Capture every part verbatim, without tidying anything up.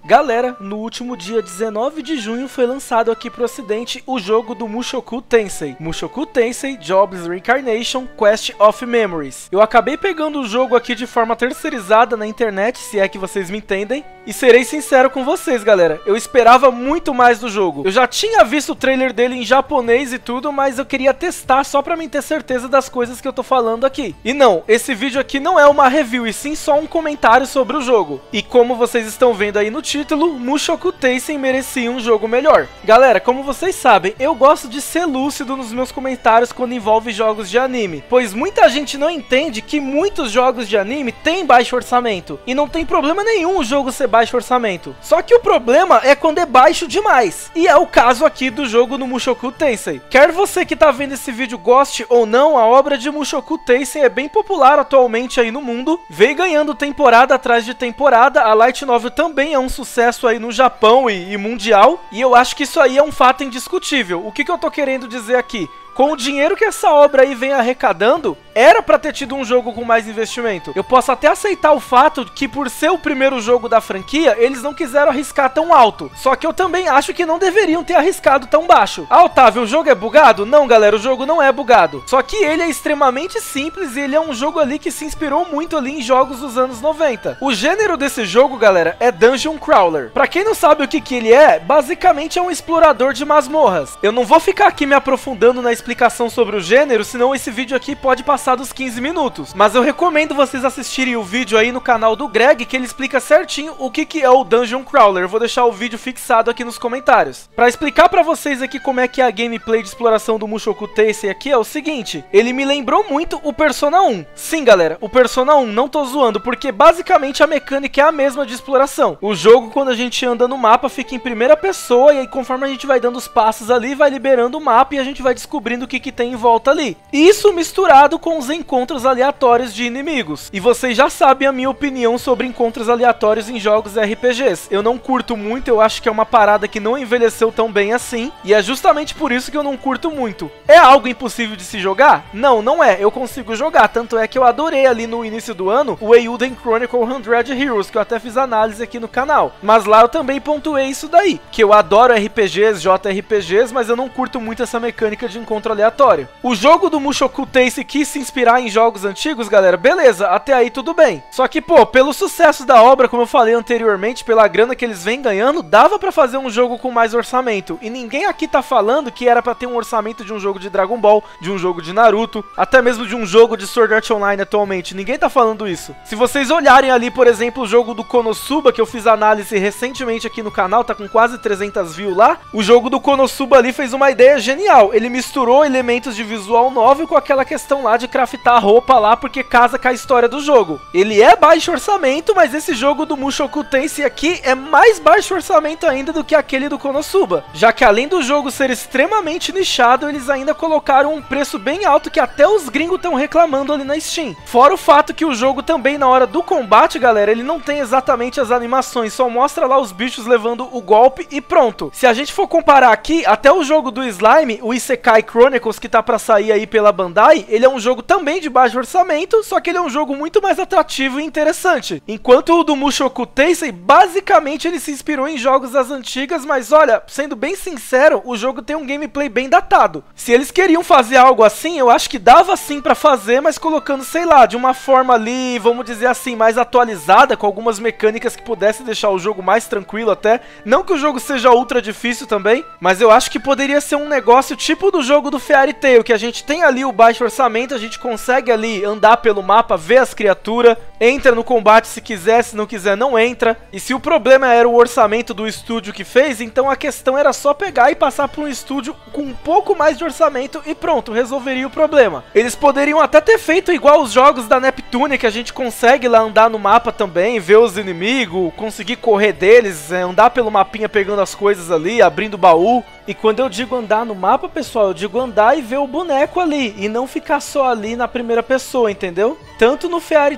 Galera, no último dia dezenove de junho foi lançado aqui pro ocidente o jogo do Mushoku Tensei. Mushoku Tensei Jobless Reincarnation Quest of Memories. Eu acabei pegando o jogo aqui de forma terceirizada na internet, se é que vocês me entendem. E serei sincero com vocês, galera, eu esperava muito mais do jogo. Eu já tinha visto o trailer dele em japonês e tudo, mas eu queria testar só pra mim ter certeza das coisas que eu tô falando aqui. E não, esse vídeo aqui não é uma review, e sim só um comentário sobre o jogo. E como vocês estão vendo aí no título, Mushoku Tensei merecia um jogo melhor. Galera, como vocês sabem, eu gosto de ser lúcido nos meus comentários quando envolve jogos de anime, pois muita gente não entende que muitos jogos de anime têm baixo orçamento, e não tem problema nenhum o jogo ser baixo orçamento. Só que o problema é quando é baixo demais, e é o caso aqui do jogo no Mushoku Tensei. Quer você que tá vendo esse vídeo goste ou não, a obra de Mushoku Tensei é bem popular atualmente aí no mundo, vem ganhando temporada atrás de temporada, a Light Novel também é um sucesso aí no Japão e, e mundial, e eu acho que isso aí é um fato indiscutível. O que, que eu tô querendo dizer aqui? Com o dinheiro que essa obra aí vem arrecadando, era pra ter tido um jogo com mais investimento. Eu posso até aceitar o fato que por ser o primeiro jogo da franquia, eles não quiseram arriscar tão alto. Só que eu também acho que não deveriam ter arriscado tão baixo. Ah, Otávio, o jogo é bugado? Não, galera, o jogo não é bugado. Só que ele é extremamente simples e ele é um jogo ali que se inspirou muito ali em jogos dos anos noventa. O gênero desse jogo, galera, é Dungeon Crawler. Pra quem não sabe o que que ele é, basicamente é um explorador de masmorras. Eu não vou ficar aqui me aprofundando na explicação explicação sobre o gênero, senão esse vídeo aqui pode passar dos quinze minutos. Mas eu recomendo vocês assistirem o vídeo aí no canal do Greg, que ele explica certinho o que que é o Dungeon Crawler. Eu vou deixar o vídeo fixado aqui nos comentários. Pra explicar pra vocês aqui como é que é a gameplay de exploração do Mushoku Tensei aqui é o seguinte, ele me lembrou muito o Persona um. Sim, galera, o Persona um, não tô zoando, porque basicamente a mecânica é a mesma de exploração. O jogo, quando a gente anda no mapa, fica em primeira pessoa, e aí conforme a gente vai dando os passos ali, vai liberando o mapa e a gente vai descobrindo o que que tem em volta ali. Isso misturado com os encontros aleatórios de inimigos. E vocês já sabem a minha opinião sobre encontros aleatórios em jogos R P Gs. Eu não curto muito, eu acho que é uma parada que não envelheceu tão bem assim, e é justamente por isso que eu não curto muito. É algo impossível de se jogar? Não, não é. Eu consigo jogar, tanto é que eu adorei ali no início do ano o Eiyuden Chronicle cem Heroes, que eu até fiz análise aqui no canal. Mas lá eu também pontuei isso daí, que eu adoro R P Gs, J R P Gs, mas eu não curto muito essa mecânica de encontro aleatório. O jogo do Mushoku Tensei quis se inspirar em jogos antigos, galera, beleza, até aí tudo bem. Só que, pô, pelo sucesso da obra, como eu falei anteriormente, pela grana que eles vêm ganhando, dava pra fazer um jogo com mais orçamento. E ninguém aqui tá falando que era pra ter um orçamento de um jogo de Dragon Ball, de um jogo de Naruto, até mesmo de um jogo de Sword Art Online atualmente. Ninguém tá falando isso. Se vocês olharem ali, por exemplo, o jogo do Konosuba, que eu fiz análise recentemente aqui no canal, tá com quase trezentas views lá, o jogo do Konosuba ali fez uma ideia genial. Ele misturou elementos de visual novel com aquela questão lá de craftar roupa lá, porque casa com a história do jogo. Ele é baixo orçamento, mas esse jogo do Mushoku Tensei aqui é mais baixo orçamento ainda do que aquele do Konosuba, já que além do jogo ser extremamente nichado, eles ainda colocaram um preço bem alto que até os gringos estão reclamando ali na Steam. Fora o fato que o jogo também, na hora do combate, galera, ele não tem exatamente as animações, só mostra lá os bichos levando o golpe e pronto. Se a gente for comparar aqui, até o jogo do Slime, o Isekai Chronicles, que tá pra sair aí pela Bandai, ele é um jogo também de baixo orçamento, só que ele é um jogo muito mais atrativo e interessante. Enquanto o do Mushoku Tensei, basicamente ele se inspirou em jogos das antigas, mas olha, sendo bem sincero, o jogo tem um gameplay bem datado. Se eles queriam fazer algo assim, eu acho que dava sim pra fazer, mas colocando, sei lá, de uma forma ali, vamos dizer assim, mais atualizada, com algumas mecânicas que pudesse deixar o jogo mais tranquilo até. Não que o jogo seja ultra difícil também, mas eu acho que poderia ser um negócio tipo do jogo do Fairy Tail, que a gente tem ali o baixo orçamento, a gente consegue ali andar pelo mapa, ver as criaturas, entra no combate se quiser, se não quiser não entra. E se o problema era o orçamento do estúdio que fez, então a questão era só pegar e passar por um estúdio com um pouco mais de orçamento e pronto, resolveria o problema. Eles poderiam até ter feito igual os jogos da Neptune, que a gente consegue lá andar no mapa também, ver os inimigos, conseguir correr deles, andar pelo mapinha pegando as coisas ali, abrindo baú. E quando eu digo andar no mapa, pessoal, eu digo andar e ver o boneco ali, e não ficar só ali na primeira pessoa, entendeu? Tanto no Fairy Tail The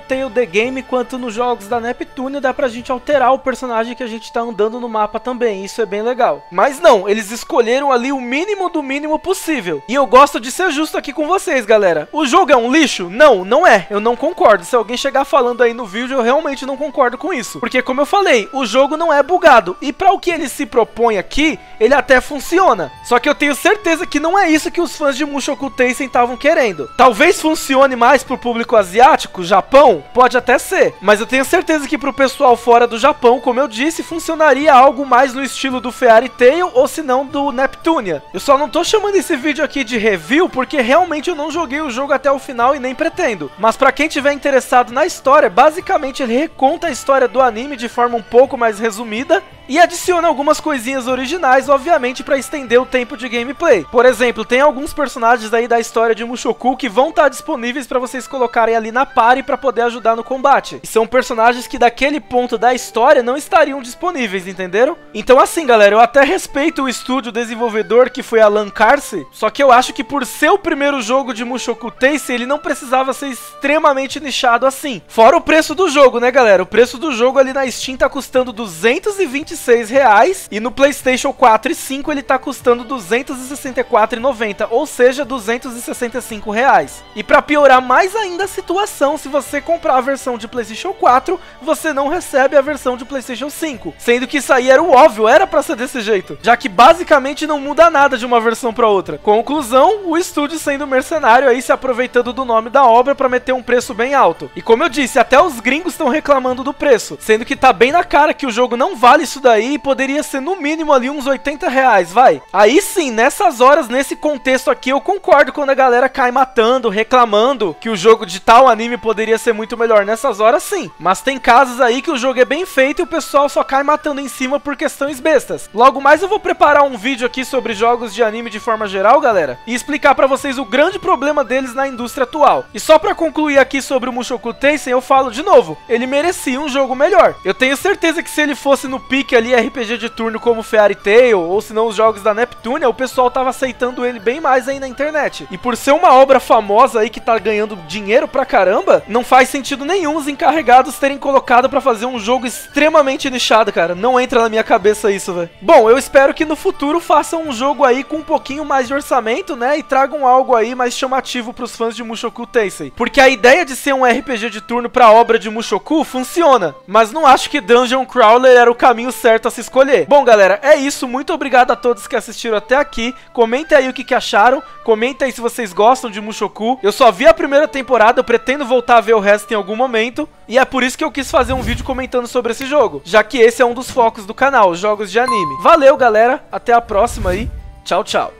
Game quanto nos jogos da Neptunia dá pra gente alterar o personagem que a gente tá andando no mapa também, isso é bem legal. Mas não, eles escolheram ali o mínimo do mínimo possível. E eu gosto de ser justo aqui com vocês, galera. O jogo é um lixo? Não, não é. Eu não concordo. Se alguém chegar falando aí no vídeo, eu realmente não concordo com isso. Porque, como eu falei, o jogo não é bugado. E pra o que ele se propõe aqui, ele até funciona. Só que eu tenho certeza que não é isso que os fãs de Mushoku Tensei estavam querendo. Talvez funcione mais pro público asiático, Japão, pode até ser. Mas eu tenho certeza que pro pessoal fora do Japão, como eu disse, funcionaria algo mais no estilo do Fairy Tail ou se não do Neptunia. Eu só não tô chamando esse vídeo aqui de review porque realmente eu não joguei o jogo até o final e nem pretendo. Mas pra quem tiver interessado na história, basicamente ele reconta a história do anime de forma um pouco mais resumida e adiciona algumas coisinhas originais, obviamente, para estender o tempo de gameplay. Por exemplo, tem alguns personagens aí da história de Mushoku que vão estar disponíveis para vocês colocarem ali na party para poder ajudar no combate. E são personagens que daquele ponto da história não estariam disponíveis, entenderam? Então assim, galera, eu até respeito o estúdio desenvolvedor que foi a Lancarse, só que eu acho que por ser o primeiro jogo de Mushoku Tensei, ele não precisava ser extremamente nichado assim. Fora o preço do jogo, né, galera? O preço do jogo ali na Steam tá custando duzentos e vinte e seis reais e no PlayStation quatro e cinco ele tá custando duzentos e sessenta e quatro reais e noventa centavos, ou seja, duzentos e sessenta e cinco reais. E pra piorar mais ainda a situação, se você comprar a versão de PlayStation quatro, você não recebe a versão de PlayStation cinco, sendo que isso aí era o óbvio, era pra ser desse jeito, já que basicamente não muda nada de uma versão pra outra. Conclusão, o estúdio sendo mercenário aí, se aproveitando do nome da obra pra meter um preço bem alto. E como eu disse, até os gringos estão reclamando do preço, sendo que tá bem na cara que o jogo não vale isso daí e poderia ser no mínimo ali uns oitenta reais, vai. Aí sim, nessas horas, nesse contexto aqui, eu concordo quando a galera cai matando, reclamando que o jogo de tal anime poderia ser muito melhor. Nessas horas sim, mas tem casos aí que o jogo é bem feito e o pessoal só cai matando em cima por questões bestas. Logo mais eu vou preparar um vídeo aqui sobre jogos de anime de forma geral, galera, e explicar pra vocês o grande problema deles na indústria atual. E só pra concluir aqui sobre o Mushoku Tensei, eu falo de novo, ele merecia um jogo melhor. Eu tenho certeza que se ele fosse no pique ali R P G de turno como Fairy Tail, ou se não os jogos da Neptunia, o pessoal tava aceitando ele bem mais aí na internet. E por ser uma obra famosa aí que tá ganhando dinheiro pra caramba, não faz sentido nenhum os encarregados terem colocado pra fazer um jogo extremamente nichado, cara. Não entra na minha cabeça isso, velho. Bom, eu espero que no futuro façam um jogo aí com um pouquinho mais de orçamento, né, e tragam algo aí mais chamativo pros fãs de Mushoku Tensei. Porque a ideia de ser um R P G de turno pra obra de Mushoku funciona, mas não acho que Dungeon Crawler era o caminho certo a se escolher. Bom, galera, é isso. Muito obrigado a todos que assistiram até aqui. Comentem aí o que, que acharam. Comentem aí se vocês gostam de Mushoku. Eu só vi a primeira temporada, eu pretendo voltar a ver o resto em algum momento. E é por isso que eu quis fazer um vídeo comentando sobre esse jogo, já que esse é um dos focos do canal, jogos de anime. Valeu, galera. Até a próxima aí. Tchau, tchau.